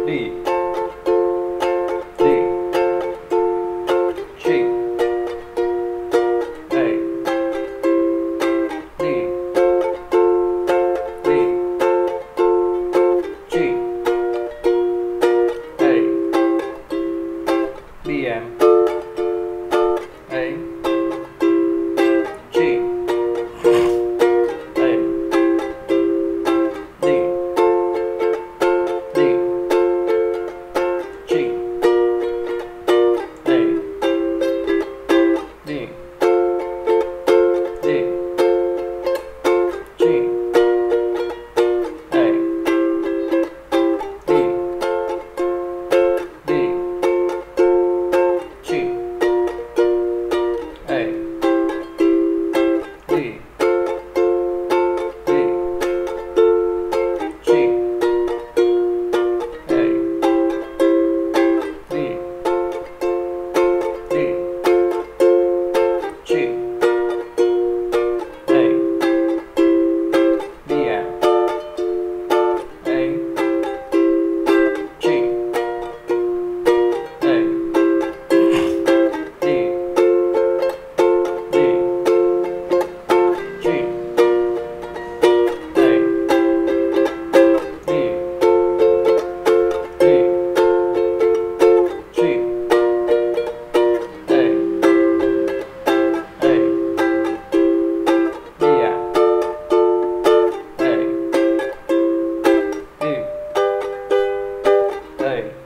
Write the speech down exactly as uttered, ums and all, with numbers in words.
D, D, G, A, D, D, G, A, B M, A, G, A, D, D, G, A, D, D, G, A, D, D, G, A, D, D, G, A, D, D, G, A, B M, A, G, A, D, D, G, A, D, D, G, A, A, B M, A, D, A,